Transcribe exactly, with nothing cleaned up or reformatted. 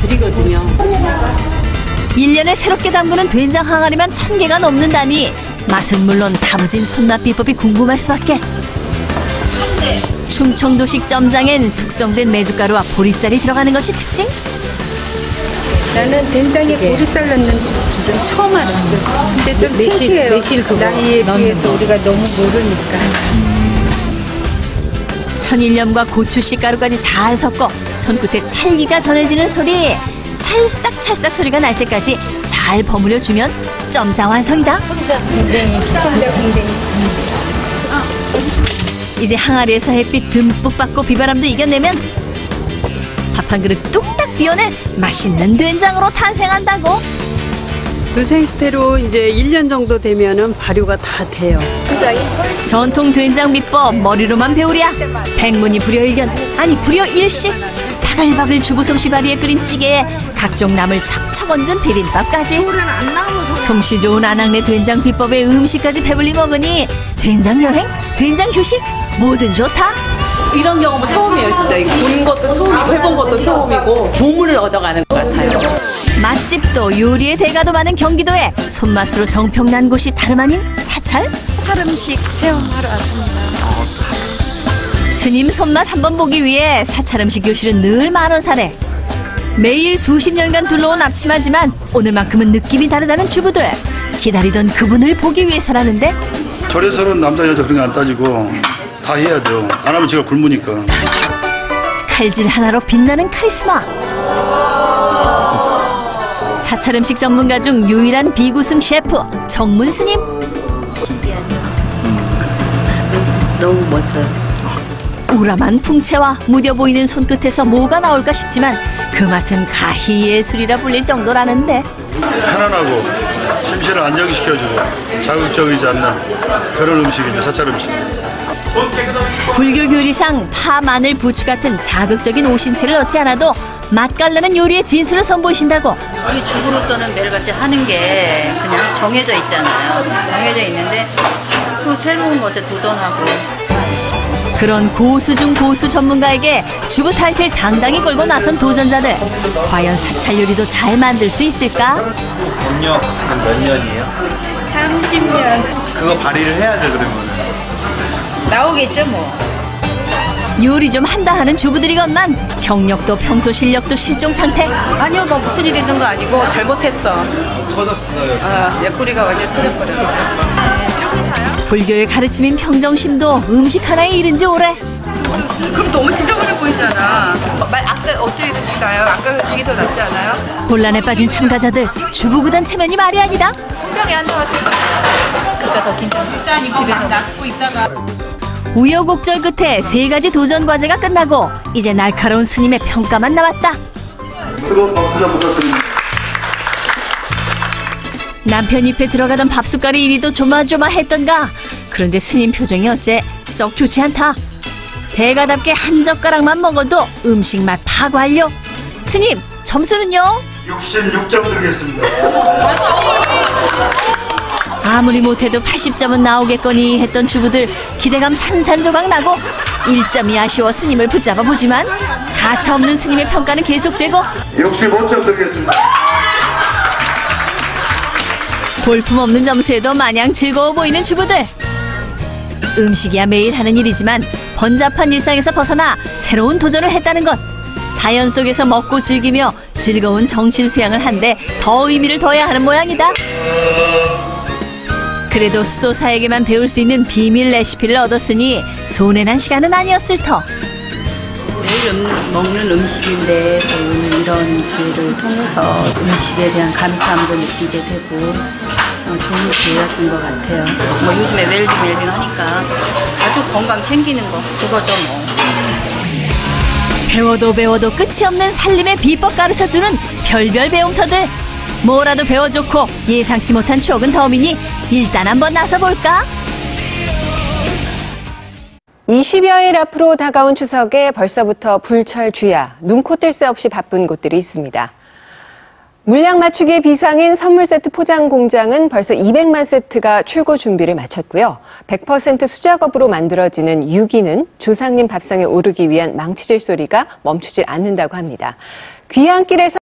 드리거든요. 일 년에 새롭게 담그는 된장 항아리만 천 개가 넘는다니 맛은 물론 다부진 손맛 비법이 궁금할 수밖에. 충청도식 점장엔 숙성된 메주가루와 보리쌀이 들어가는 것이 특징? 나는 된장에 보리쌀 넣는 줄은 처음 알았어요. 근데 좀 매실, 창피해요. 매실 그거 나이에 비해서 거. 우리가 너무 모르니까. 천일염과 고추씨 가루까지 잘 섞어 손끝에 찰기가 전해지는 소리. 찰싹찰싹 소리가 날 때까지 잘 버무려주면 점장 완성이다. 손자 공댕이, 손자 공댕이. 이제 항아리에서 햇빛 듬뿍 받고 비바람도 이겨내면 밥 한 그릇 뚝딱 비워낸 맛있는 된장으로 탄생한다고. 그 상태로 이제 일 년 정도 되면은 발효가 다 돼요. 전통 된장 비법 머리로만 배우랴. 백문이 불여일견, 아니 불여일식. 바글바글 주부 솜씨 발휘에 끓인 찌개에 각종 나물 척척 얹은 비빔밥까지. 솜씨 좋은 아낙네 된장 비법의 음식까지 배불리 먹으니 된장 여행, 된장 휴식 뭐든 좋다. 이런 경험은 처음이에요, 진짜. 이거 본 것도 처음이고 해본 것도 처음이고 보물을 얻어가는 것 같아요. 맛집도 요리의 대가도 많은 경기도에 손맛으로 정평난 곳이 다름 아닌 사찰? 사찰 음식 체험하러 왔습니다. 스님 손맛 한번 보기 위해 사찰 음식 교실은 늘 만원 사례. 매일 수십 년간 둘러온 앞치마지만 오늘만큼은 느낌이 다르다는 주부들. 기다리던 그분을 보기 위해서라는데. 절에서는 남자 여자 그런 거 안 따지고 다 해야 돼요. 안 하면 제가 굶으니까. 칼질 하나로 빛나는 카리스마. 사찰 음식 전문가 중 유일한 비구승 셰프 정문 스님. 너무 멋져요. 우람한 풍채와 무뎌 보이는 손끝에서 뭐가 나올까 싶지만 그 맛은 가히 예술이라 불릴 정도라는데. 편안하고 심신을 안정시켜주고 자극적이지 않는 그런 음식이죠. 사찰 음식. 불교 교리상 파, 마늘, 부추 같은 자극적인 오신채를 넣지 않아도 맛깔나는 요리의 진수를 선보이신다고. 우리 주부로서는 매일같이 하는 게 그냥 정해져 있잖아요. 정해져 있는데 또 새로운 것에 도전하고. 그런 고수 중 고수 전문가에게 주부 타이틀 당당히 걸고 나선 도전자들. 과연 사찰 요리도 잘 만들 수 있을까? 경력 지금 몇 년이에요? 삼십 년. 그거 발휘를 해야죠, 그러면. 나오겠죠, 뭐. 요리 좀 한다 하는 주부들이건만 경력도 평소 실력도 실종 상태. 아니요, 뭐 무슨 일 있는 거 아니고 잘못했어. 터졌어요. 아, 옆구리가 완전 터져버렸어요. 불교의 가르침인 평정심도 음식 하나에 이른 지 오래. 그럼 너무 지저분해 보이잖아. 말 아까 어떻게 드실까요? 아까 그게 더 낫지 않아요? 혼란에 빠진 참가자들. 주부구단 체면이 말이 아니다. 분명히 앉아가지고. 그러니까 더 긴장. 일단 이거 막 놔두고 있다가. 우여곡절 끝에 세 가지 도전 과제가 끝나고 이제 날카로운 스님의 평가만 남았다. 뜨거운 박수 좀 부탁드립니다. 남편 입에 들어가던 밥숟갈이 이리도 조마조마했던가. 그런데 스님 표정이 어째 썩 좋지 않다. 대가답게 한 젓가락만 먹어도 음식 맛 파악 완료. 스님, 점수는요? 육십육 점 드리겠습니다. 아무리 못해도 팔십 점은 나오겠거니 했던 주부들 기대감 산산조각 나고 일 점이 아쉬워 스님을 붙잡아 보지만 가차없는 스님의 평가는 계속되고 육십오 점 드리겠습니다. 볼품없는 점수에도 마냥 즐거워 보이는 주부들. 음식이야 매일 하는 일이지만 번잡한 일상에서 벗어나 새로운 도전을 했다는 것. 자연 속에서 먹고 즐기며 즐거운 정신 수양을 한데 더 의미를 둬야 하는 모양이다. 그래도 수도사에게만 배울 수 있는 비밀 레시피를 얻었으니 손해난 시간은 아니었을 터. 매일 음, 먹는 음식인데 또 오늘 이런 기회를 통해서 음식에 대한 감사함도 느끼게 되고 어, 좋은 기회였던 것 같아요. 뭐 요즘에 웰빙 웰빙 하니까 가족 건강 챙기는 거 그거죠 뭐. 배워도 배워도 끝이 없는 살림의 비법 가르쳐주는 별별 배움터들. 뭐라도 배워좋고 예상치 못한 추억은 덤이니 일단 한번 나서볼까? 이십여일 앞으로 다가온 추석에 벌써부터 불철주야, 눈코 뜰 새 없이 바쁜 곳들이 있습니다. 물량 맞추기에 비상인 선물 세트 포장 공장은 벌써 이백만 세트가 출고 준비를 마쳤고요. 백 퍼센트 수작업으로 만들어지는 유기는 조상님 밥상에 오르기 위한 망치질 소리가 멈추질 않는다고 합니다. 귀향길에서